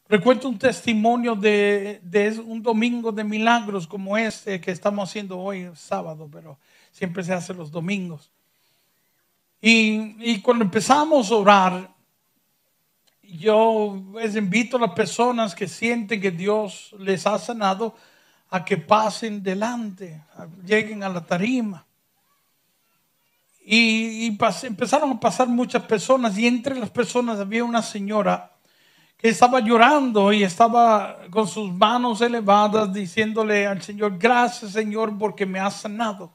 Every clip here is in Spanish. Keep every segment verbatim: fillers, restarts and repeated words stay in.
Recuerdo un testimonio de, de un domingo de milagros como este que estamos haciendo hoy, sábado, pero siempre se hace los domingos. Y, y cuando empezamos a orar, yo les invito a las personas que sienten que Dios les ha sanado a que pasen delante, a, lleguen a la tarima. Y, y pas, empezaron a pasar muchas personas, y entre las personas había una señora que estaba llorando y estaba con sus manos elevadas diciéndole al Señor: gracias, Señor, porque me has sanado.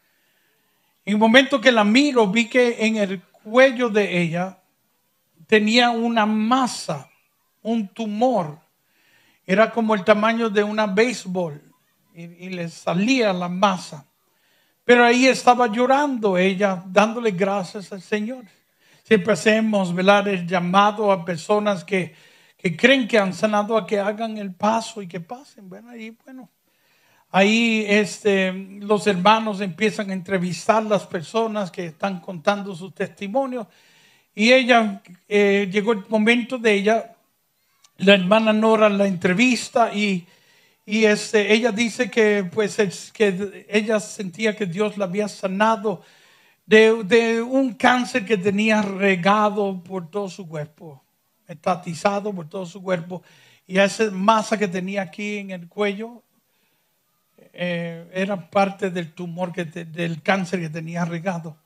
En el momento que la miro, vi que en el cuello de ella tenía una masa, un tumor. Era como el tamaño de una béisbol y, y le salía la masa. Pero ahí estaba llorando ella, dándole gracias al Señor. Siempre hacemos, ¿verdad?, el llamado a personas que, que creen que han sanado a que hagan el paso y que pasen. Bueno, ahí, bueno, ahí este, los hermanos empiezan a entrevistar a las personas que están contando sus testimonios. Y ella, eh, llegó el momento de ella, la hermana Nora la entrevista y, y este, ella dice que, pues, es, que ella sentía que Dios la había sanado de, de un cáncer que tenía regado por todo su cuerpo, estatizado por todo su cuerpo, y esa masa que tenía aquí en el cuello eh, era parte del tumor, que te, del cáncer que tenía regado.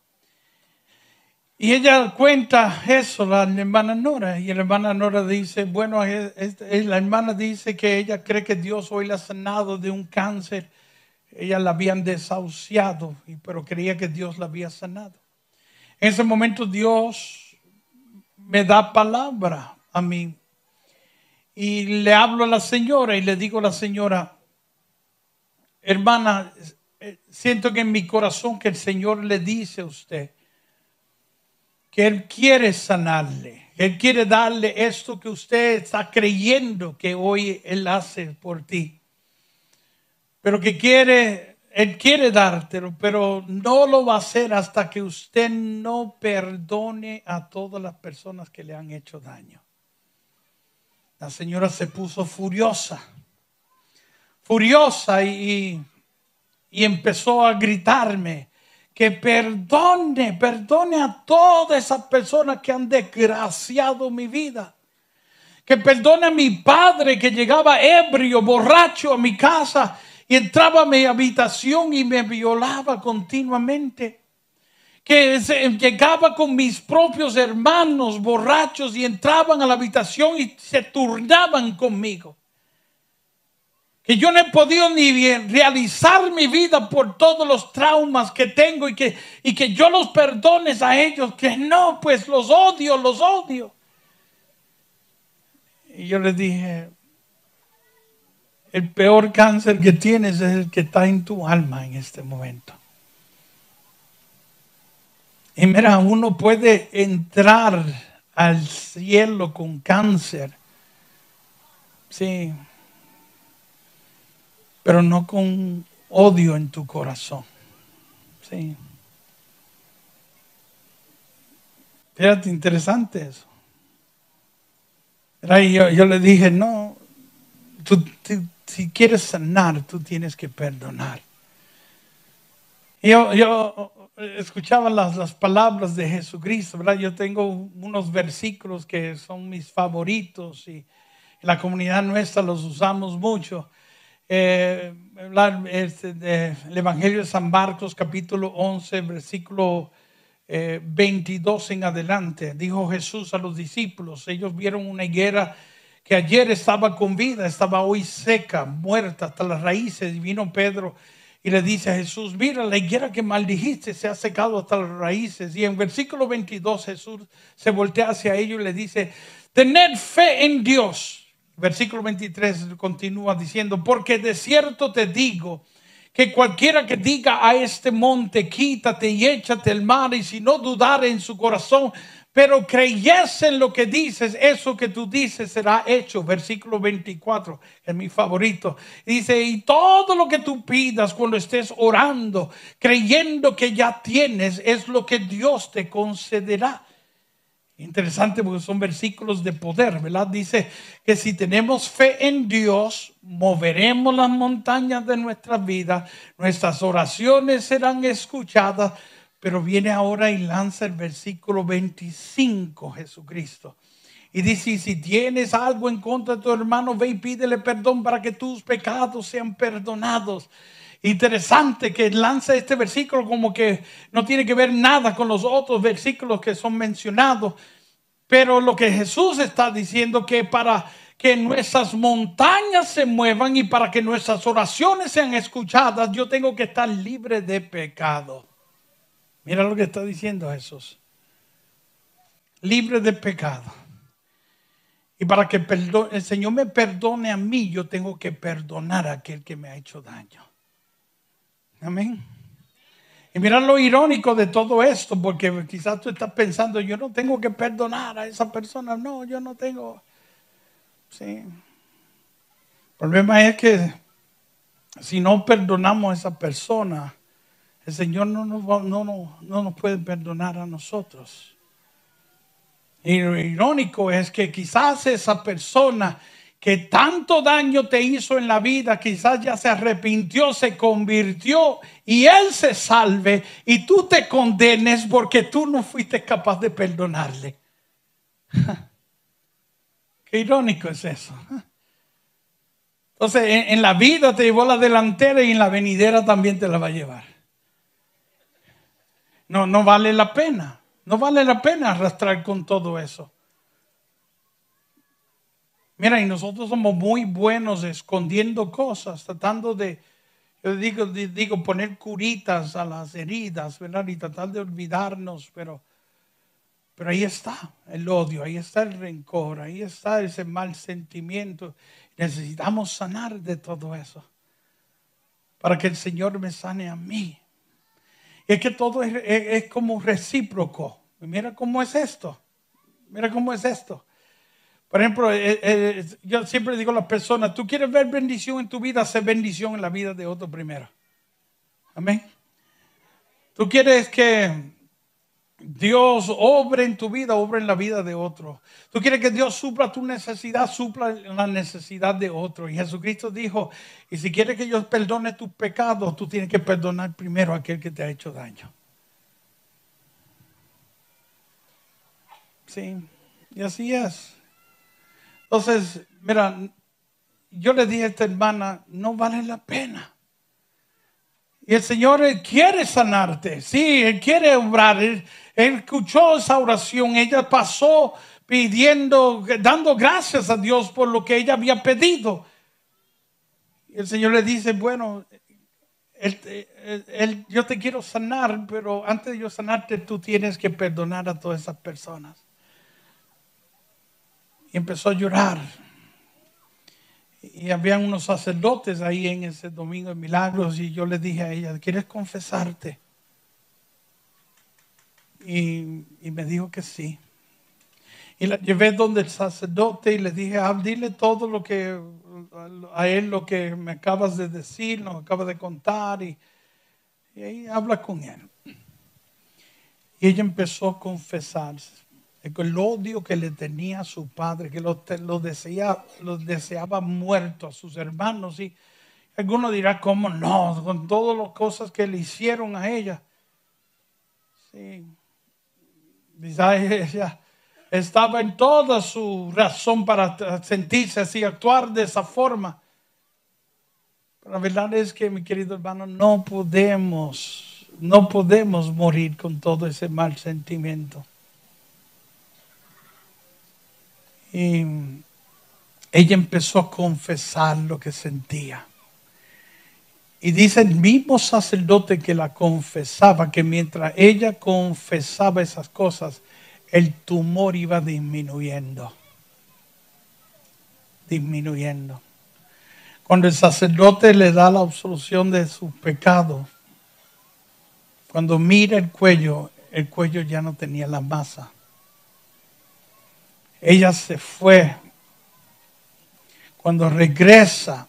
Y ella cuenta eso, la hermana Nora, y la hermana Nora dice, bueno, es, es, la hermana dice que ella cree que Dios hoy la ha sanado de un cáncer. Ella la habían desahuciado, pero creía que Dios la había sanado. En ese momento Dios me da palabra a mí. Y le hablo a la señora y le digo a la señora: hermana, siento que en mi corazón que el Señor le dice a usted que Él quiere sanarle. Él quiere darle esto que usted está creyendo que hoy Él hace por ti. Pero que quiere, Él quiere dártelo, pero no lo va a hacer hasta que usted no perdone a todas las personas que le han hecho daño. La señora se puso furiosa. Furiosa y, y empezó a gritarme que perdone, perdone a todas esas personas que han desgraciado mi vida. Que perdone a mi padre que llegaba ebrio, borracho a mi casa y entraba a mi habitación y me violaba continuamente. Que se, llegaba con mis propios hermanos borrachos y entraban a la habitación y se turnaban conmigo. Que yo no he podido ni realizar mi vida por todos los traumas que tengo y que, y que yo los perdones a ellos. Que no, pues los odio, los odio. Y yo les dije: el peor cáncer que tienes es el que está en tu alma en este momento. Y mira, uno puede entrar al cielo con cáncer, sí, pero no con odio en tu corazón. Sí. Fíjate, interesante eso. Y yo, yo le dije: no, tú, tú, si quieres sanar, tú tienes que perdonar. Y yo, yo escuchaba las, las palabras de Jesucristo, ¿verdad? Yo tengo unos versículos que son mis favoritos y en la comunidad nuestra los usamos mucho. Eh, este, de, el Evangelio de San Marcos, capítulo once, versículo eh, veintidós en adelante. Dijo Jesús a los discípulos: ellos vieron una higuera que ayer estaba con vida, estaba hoy seca, muerta hasta las raíces. Y vino Pedro y le dice a Jesús: mira, la higuera que maldijiste se ha secado hasta las raíces. Y en versículo veintidós Jesús se voltea hacia ellos y le dice: tened fe en Dios. Versículo veintitrés continúa diciendo: porque de cierto te digo que cualquiera que diga a este monte, quítate y échate al mar, y si no dudare en su corazón, pero creyese en lo que dices, eso que tú dices será hecho. Versículo veinticuatro, es mi favorito. Dice: y todo lo que tú pidas cuando estés orando, creyendo que ya tienes, es lo que Dios te concederá. Interesante porque son versículos de poder, ¿verdad? Dice que si tenemos fe en Dios, moveremos las montañas de nuestras vidas, nuestras oraciones serán escuchadas. Pero viene ahora y lanza el versículo veinticinco, Jesucristo. Y dice, si tienes algo en contra de tu hermano, ve y pídele perdón para que tus pecados sean perdonados. Interesante que lanza este versículo como que no tiene que ver nada con los otros versículos que son mencionados. Pero lo que Jesús está diciendo que para que nuestras montañas se muevan y para que nuestras oraciones sean escuchadas, yo tengo que estar libre de pecado. Mira lo que está diciendo Jesús. Libre de pecado. Y para que el Señor me perdone a mí, yo tengo que perdonar a aquel que me ha hecho daño. Amén. Y mira lo irónico de todo esto, porque quizás tú estás pensando, yo no tengo que perdonar a esa persona. No, yo no tengo. Sí. El problema es que si no perdonamos a esa persona, el Señor no nos, va, no, no, no nos puede perdonar a nosotros. Y lo irónico es que quizás esa persona que tanto daño te hizo en la vida, quizás ya se arrepintió, se convirtió y él se salve y tú te condenes porque tú no fuiste capaz de perdonarle. Qué irónico es eso. Entonces en, en la vida te llevó la delantera y en la venidera también te la va a llevar. No, no vale la pena. No vale la pena arrastrar con todo eso. Mira, y nosotros somos muy buenos escondiendo cosas, tratando de, yo digo, digo poner curitas a las heridas, ¿verdad? Y tratar de olvidarnos, pero, pero ahí está el odio, ahí está el rencor, ahí está ese mal sentimiento. Necesitamos sanar de todo eso para que el Señor me sane a mí. Y es que todo es, es, es como recíproco. Mira cómo es esto. Mira cómo es esto. Por ejemplo, eh, eh, yo siempre digo a las personas, tú quieres ver bendición en tu vida, haz bendición en la vida de otro primero. Amén. Tú quieres que Dios obre en tu vida, obre en la vida de otro. Tú quieres que Dios supla tu necesidad, supla la necesidad de otro. Y Jesucristo dijo, y si quieres que Dios perdone tus pecados, tú tienes que perdonar primero a aquel que te ha hecho daño. Sí, y así es. Entonces, mira, yo le dije a esta hermana, no vale la pena. Y el Señor Él quiere sanarte. Sí, Él quiere obrar. Él, él escuchó esa oración. Ella pasó pidiendo, dando gracias a Dios por lo que ella había pedido. Y el Señor le dice, bueno, él, él, él, yo te quiero sanar, pero antes de yo sanarte, tú tienes que perdonar a todas esas personas. Y empezó a llorar. Y habían unos sacerdotes ahí en ese domingo de milagros. Y yo le dije a ella, ¿quieres confesarte? Y, y me dijo que sí. Y la llevé donde el sacerdote y le dije, ah, dile todo lo que, a él lo que me acabas de decir, nos acabas de contar. Y, y ahí habla con él. Y ella empezó a confesarse. El odio que le tenía a su padre, que lo, lo, deseaba, lo deseaba muerto a sus hermanos. Y alguno dirá, ¿cómo no? Con todas las cosas que le hicieron a ella. Sí. Quizás ella estaba en toda su razón para sentirse así, actuar de esa forma. Pero la verdad es que, mi querido hermano, no podemos, no podemos morir con todo ese mal sentimiento. Y ella empezó a confesar lo que sentía. Y dice el mismo sacerdote que la confesaba, que mientras ella confesaba esas cosas, el tumor iba disminuyendo. Disminuyendo. Cuando el sacerdote le da la absolución de sus pecados, cuando mira el cuello, el cuello ya no tenía la masa. Ella se fue. Cuando regresa,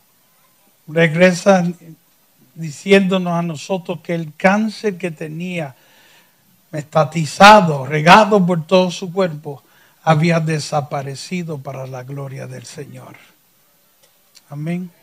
regresa diciéndonos a nosotros que el cáncer que tenía mestatizado, regado por todo su cuerpo, había desaparecido para la gloria del Señor. Amén.